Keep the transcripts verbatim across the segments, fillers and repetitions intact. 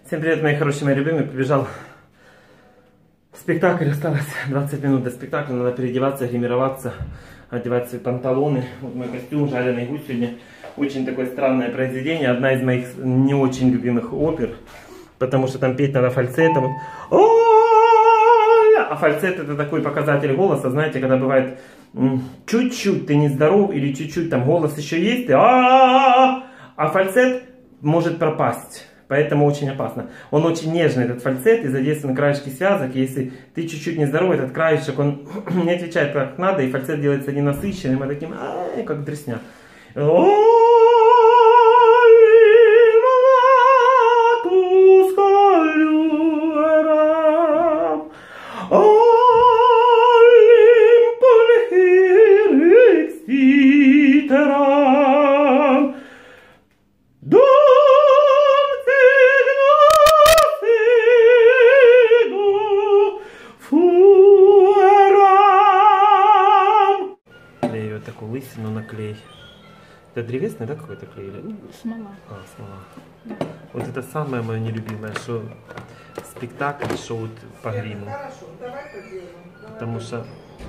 Всем привет, мои хорошие, мои любимые. Побежал спектакль, осталось двадцать минут до спектакля. Надо переодеваться, гримироваться, одевать свои панталоны. Вот мой костюм, жареный гусь сегодня. Очень такое странное произведение. Одна из моих не очень любимых опер. Потому что там петь надо фальцетом. А фальцет — это такой показатель голоса. Знаете, когда бывает чуть-чуть ты нездоров или чуть-чуть там голос еще есть, а фальцет может пропасть. Поэтому очень опасно. Он очень нежный, этот фальцет, и задействован краешки связок. И если ты чуть-чуть нездоров, этот краешек, он не отвечает как надо, и фальцет делается ненасыщенным, а таким, а, как дресня. Лысину на клей. Это древесный, да, какой-то клей? Или? Смола. А, смола. Да. Вот это самое мое нелюбимое, что спектакль шоут по гриму. Потому что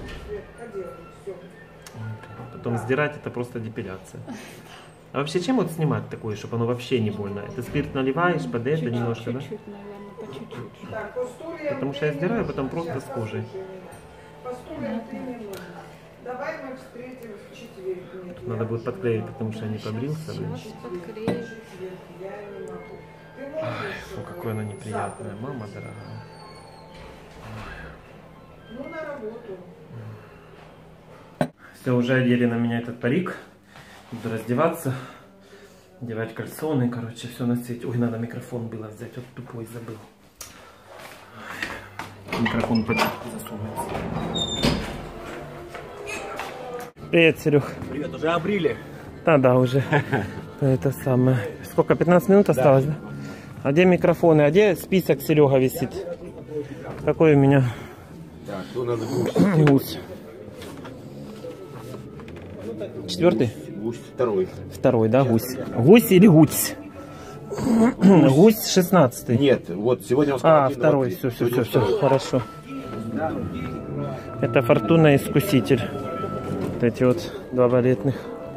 потом сдирать — это просто депиляция. А вообще чем вот снимать такое, чтобы оно вообще не больно? Это спирт наливаешь под это чуть-чуть, немножко, да? Чуть-чуть, наверное, по чуть-чуть. Потому что я сдираю, потом просто с кожей. Давай мы встретимся в четверг. Надо будет подклеить, потому что я не побрился. Ай, фу, какое оно неприятное. Мама дорогая. Ну, на работу. Все, уже одели на меня этот парик. Буду раздеваться, одевать кальсоны, короче, все на свете. Ой, надо микрофон было взять, вот тупой забыл. Микрофон под засунется. Привет, Серег. Привет, уже обрили? Да, да, уже. Это самое. Сколько, пятнадцать минут осталось, да? А где микрофоны? А где список Серега висит? Какой у меня? Так, ну надо гусь. Гусь. Четвертый? Гусь второй. Второй, да, гусь. Гусь или гусь? Гусь шестнадцатый. Нет, вот сегодня он сказал. А, второй, все, все, все, все, хорошо. Это Фортуна Искуситель. Вот эти вот два балетных.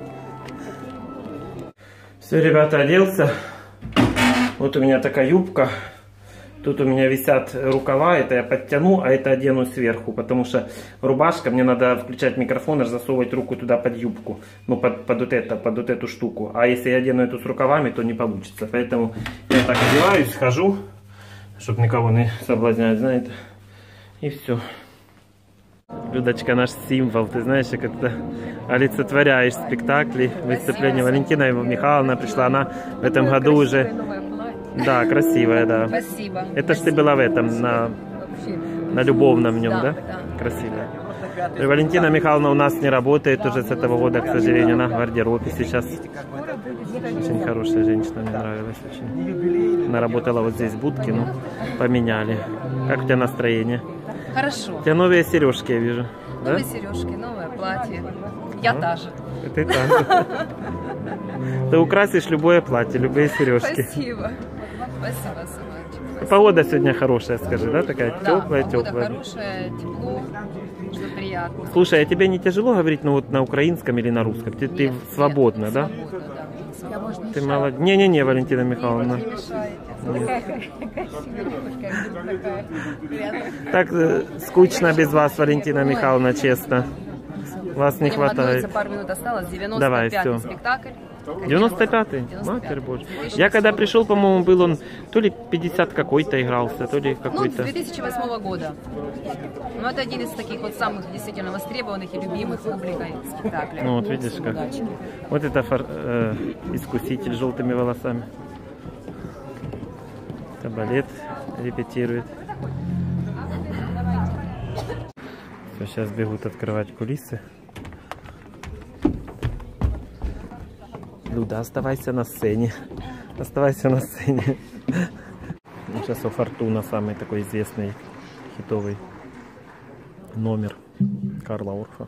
Все, ребята, оделся. Вот у меня такая юбка. Тут у меня висят рукава, это я подтяну, а это одену сверху, потому что рубашка, мне надо включать микрофон и засовывать руку туда под юбку, ну под, под, вот это, под вот эту штуку. А если я одену эту с рукавами, то не получится. Поэтому я так одеваюсь, хожу, чтобы никого не соблазнять, знаете. И все. Людочка наш символ, ты знаешь, как это олицетворяешь спектакли, выступления. Валентина Михайловна пришла, она в этом году уже... Да, красивая, да. Спасибо. Это ж ты была в этом, на, на любовном нем, да? Да, да. Красивая. И Валентина Михайловна у нас не работает уже с этого года, к сожалению, она в гардеробе сейчас. Очень хорошая женщина, мне нравилась очень. Она работала вот здесь в будке, ну, поменяли. Как у тебя настроение? Хорошо. У тебя новые сережки, я вижу. Новые да? сережки, новое платье. Я а? та же. Это и так. Ты украсишь любое платье, любые сережки. Спасибо. Спасибо, сыночек. Погода сегодня хорошая, скажи, да? Такая Да, теплая, погода теплая. хорошая, тепло, что приятно. Слушай, а тебе не тяжело говорить, ну вот на украинском или на русском? Ты, ты Нет, свободно, нет, да? Свободно, да. Я, может, Ты мешаю? молодец. Не-не-не, Валентина Михайловна. Не мешаете. Такая красивая девушка, такая приятная. Так э, скучно без вас, Валентина Михайловна, честно. Вас не Будем хватает. готовиться, пару минут осталось. Давай, девяносто пятый всё. спектакль. девяносто пятый? Матерь Божья. Я когда пришел, по-моему, был он то ли пятьдесят какой-то игрался, то ли Ну, с какой-то... две тысячи восьмого года. Ну, это один из таких вот самых действительно востребованных и любимых публикой спектаклей. Ну вот видишь как. Удачи. Вот это фор- э, искуситель с желтыми волосами. Это балет репетирует. Все, сейчас бегут открывать кулисы. Люда, оставайся на сцене. Оставайся на сцене. Ну, сейчас у Фортуна самый такой известный хитовый номер Карла Орфа.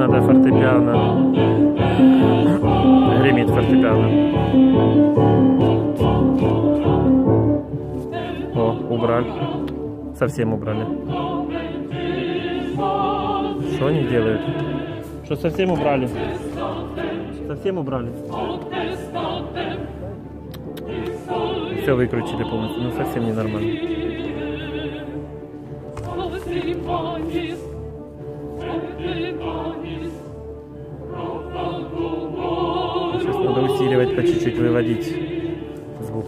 надо фортепиано. Гремит фортепиано. О, убрали. Совсем убрали. Что они делают? Что, совсем убрали? Совсем убрали? Все выключили полностью. Ну, совсем ненормально. Сейчас надо усиливать, по чуть-чуть выводить звук.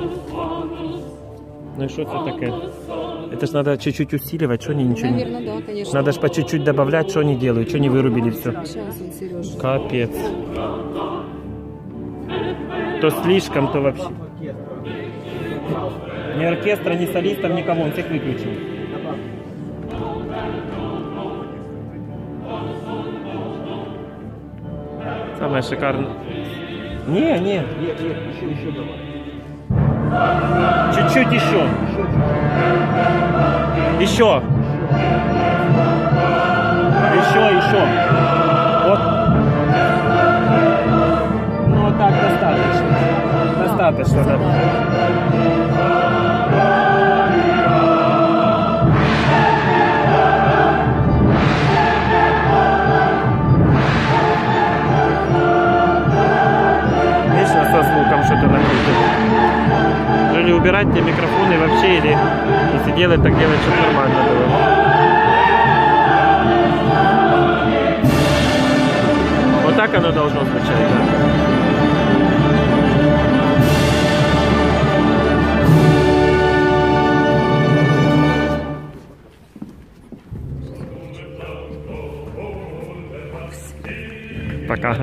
Ну и что это такое? Это ж надо чуть-чуть усиливать, что они ничего не... Наверное, да, конечно. Надо ж по чуть-чуть добавлять, что они делают, что они вырубили все. Сейчас, вот, Сереж. Капец. То слишком, то вообще. Ни оркестра, ни солистов, никого, он всех выключил. Самое шикарное. Не, не. Нет, нет, еще, еще давай. Чуть-чуть еще. Еще. Еще, еще. Вот. Ну, вот так достаточно. Достаточно, да. Вечно со звуком что-то накрутит. Или убирать те микрофоны вообще, или если делать, так делать, чтобы нормально было. Вот так оно должно звучать, да. Пока.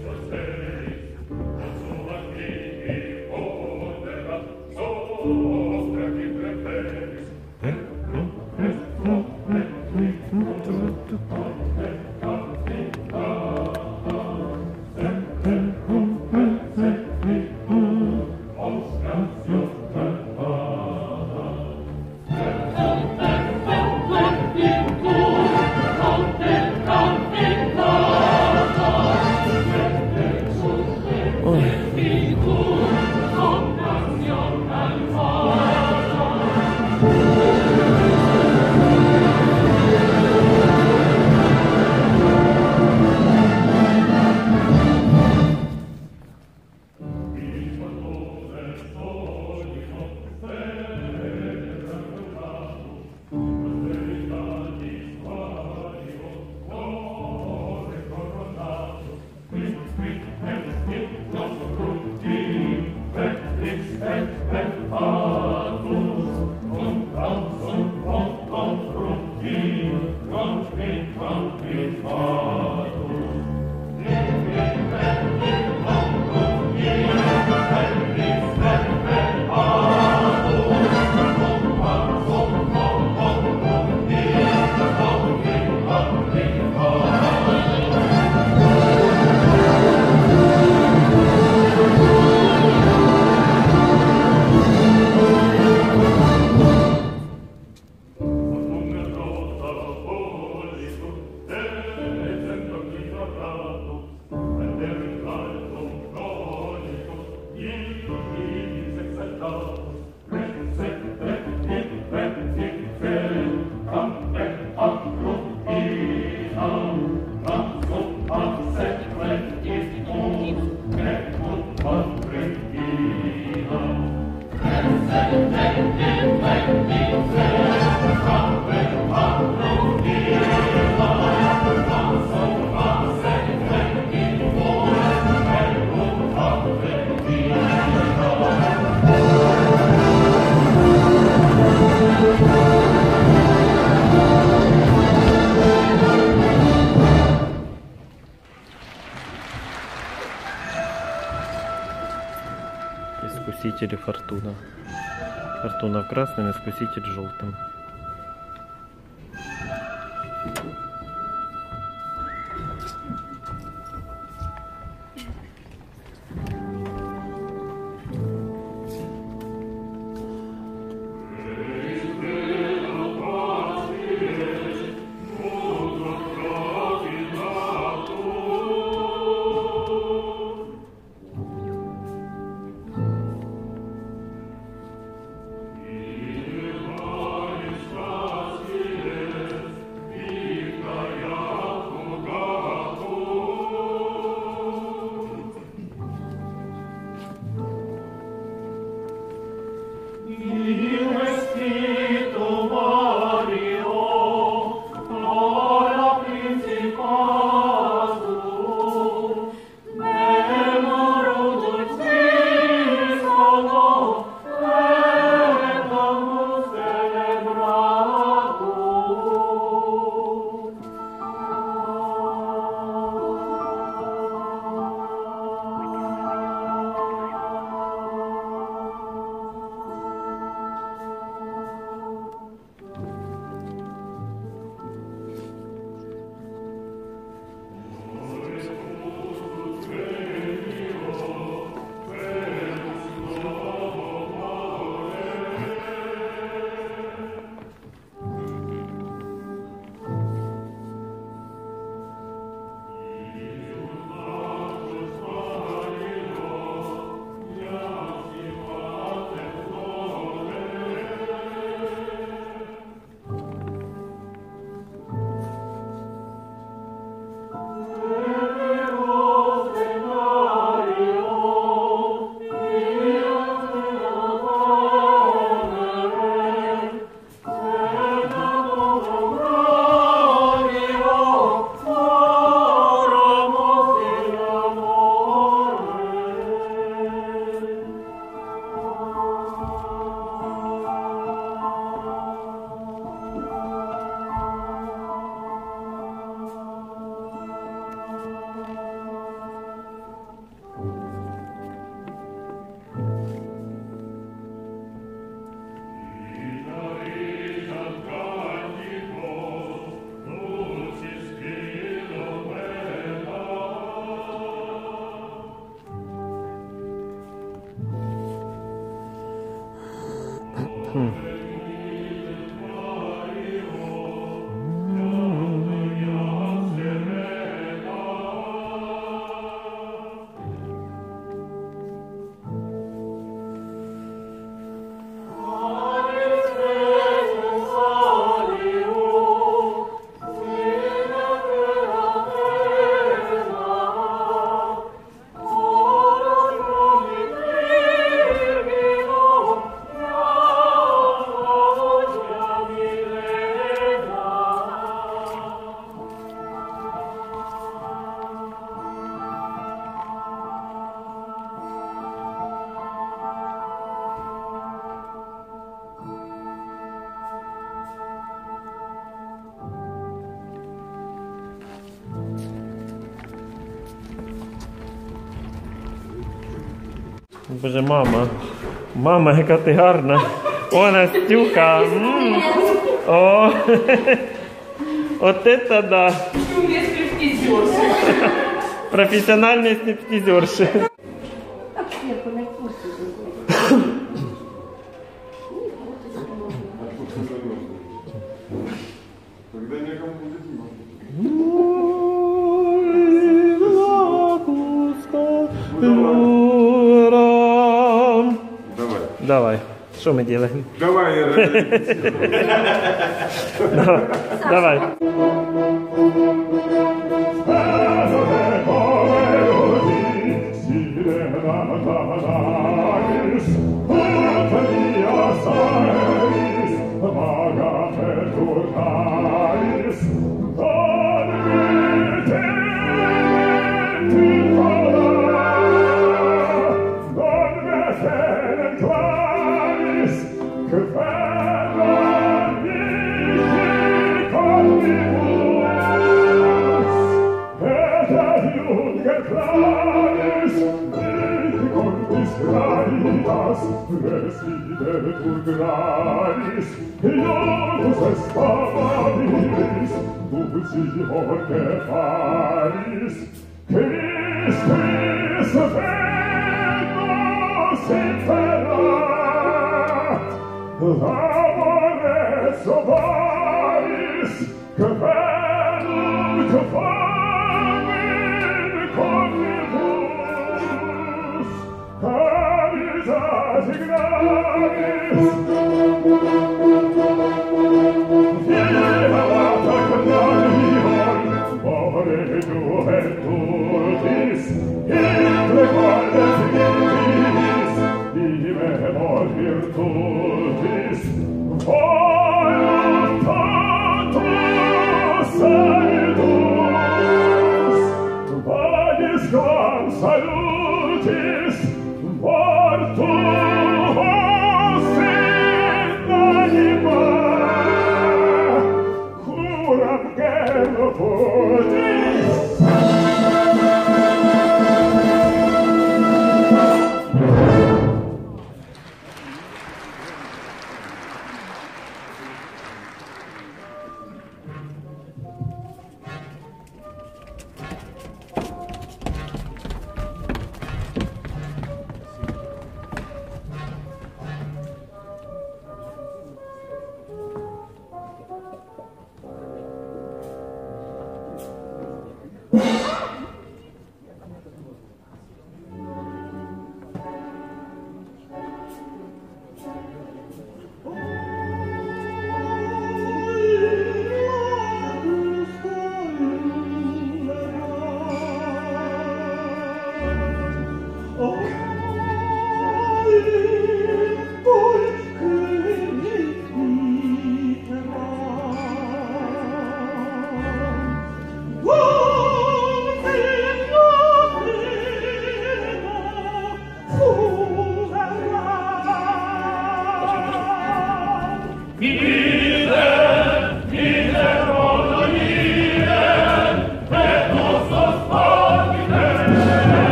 Искуситель фортуна. Фортуна красным, искуситель желтым. Хм. Боже, мама. Мама, яка ти гарна. О, Настюха. М. О. Вот это да. Профессиональные стриптизерши. Давай. Что мы делаем? Давай. Давай.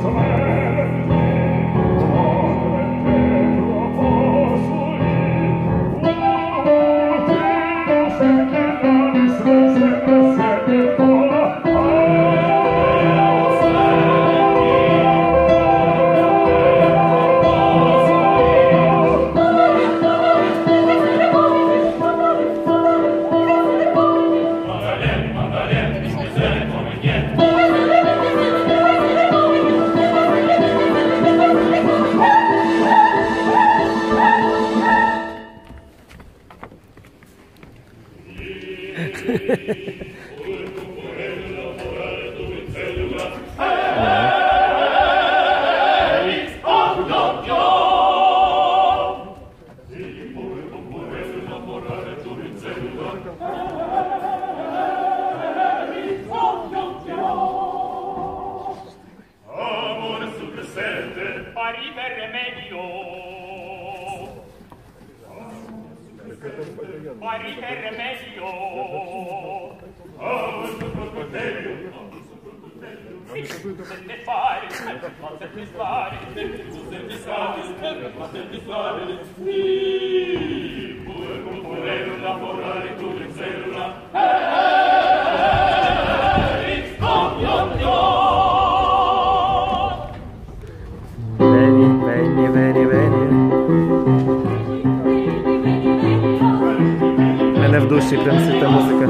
Мене в душі прям світа музика.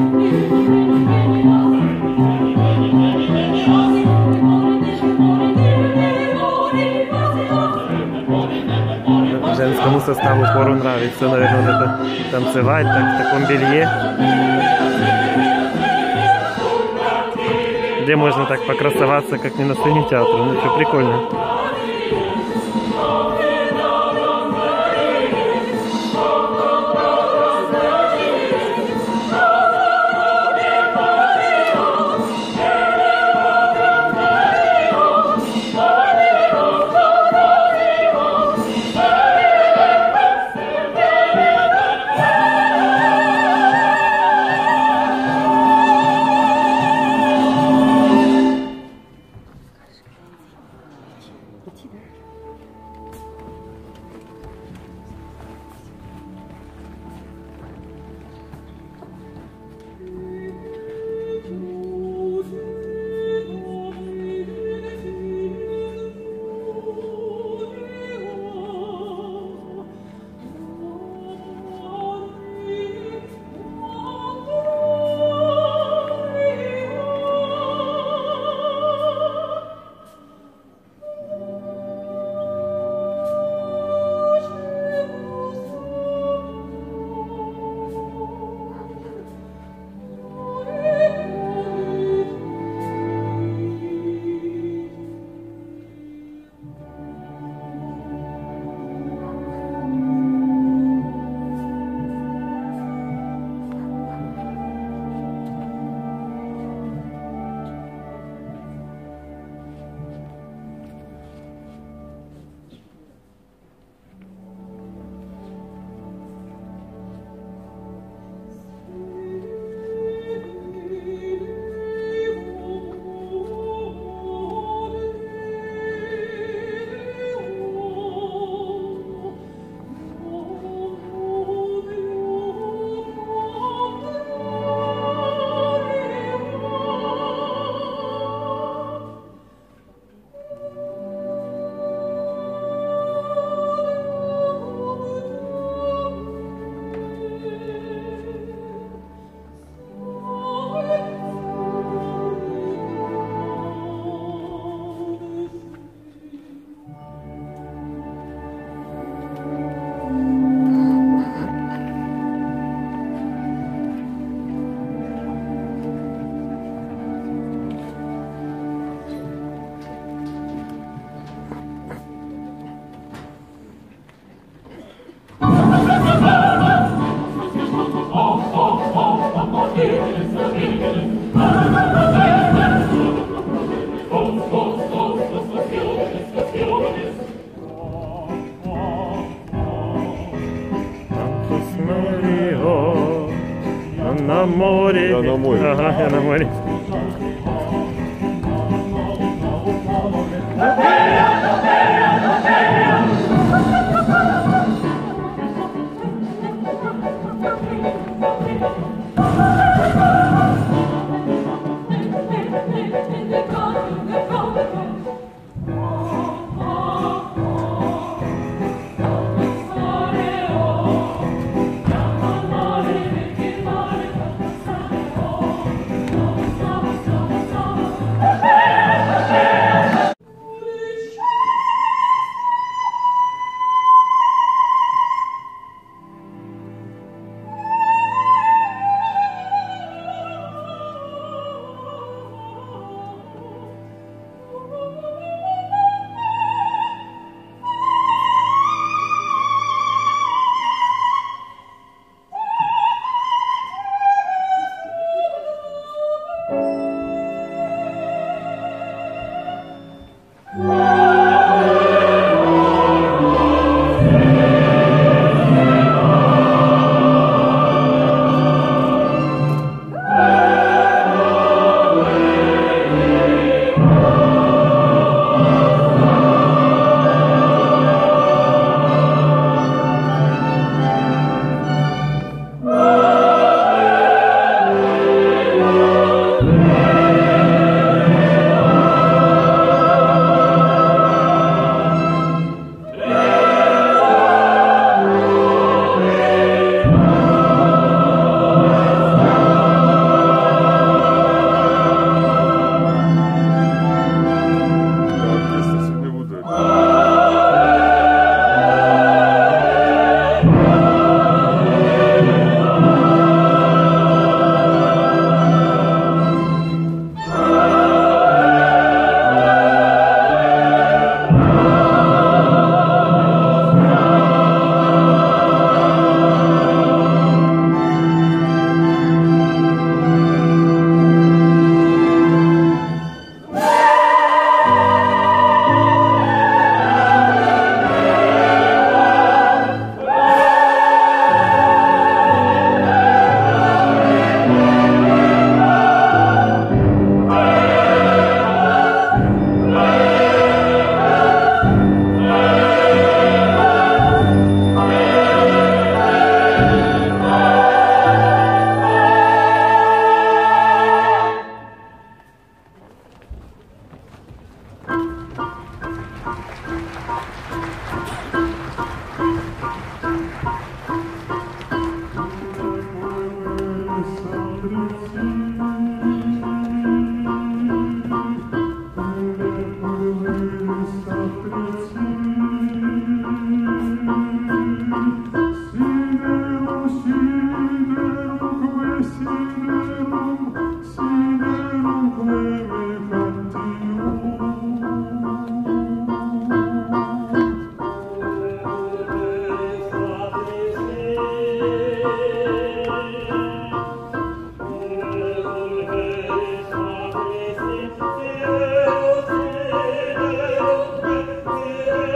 Женскому составу хору нравится, наверное, вот это танцевать так, в таком белье. Где можно так покрасоваться, как не на сцене театра. Ну, что прикольно. На море. Я на море. Ага, я на море. Yeah.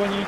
спокойненький.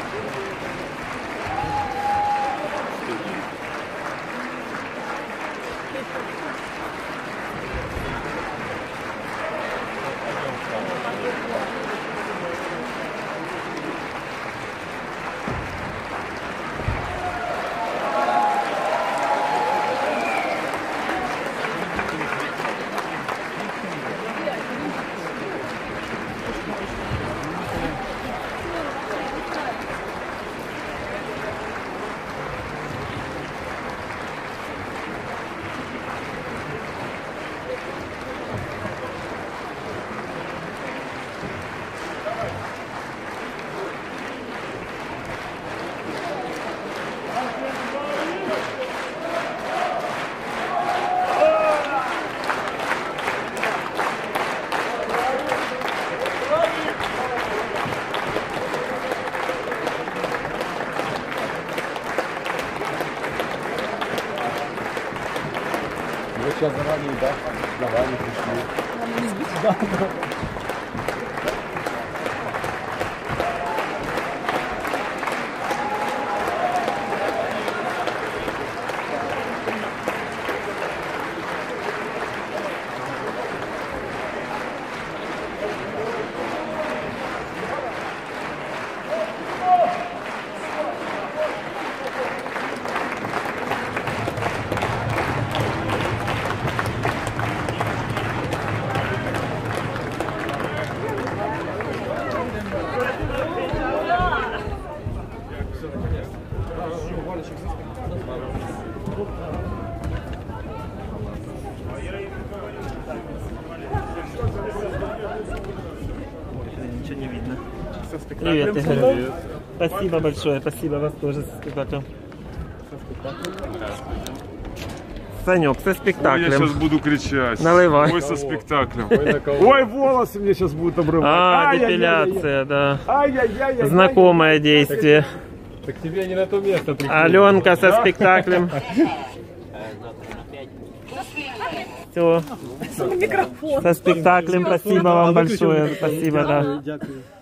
Вы сейчас заранее, да, заранее пришли. Ничего не видно. Привет, Игорь. Спасибо большое, спасибо, вас тоже со спектаклем. Санек, со Ой, я спектаклем. сейчас буду кричать. Наливай. Ой, со спектаклем. Ой, Ой, волосы мне сейчас будут обрывать. А, Ай-яй-яй-яй. депиляция, да. Ай-яй-яй-яй. Знакомое действие. Так тебе не на то место пришли. Аленка со спектаклем. Все. Со спектаклем, спасибо вам большое. Спасибо, да.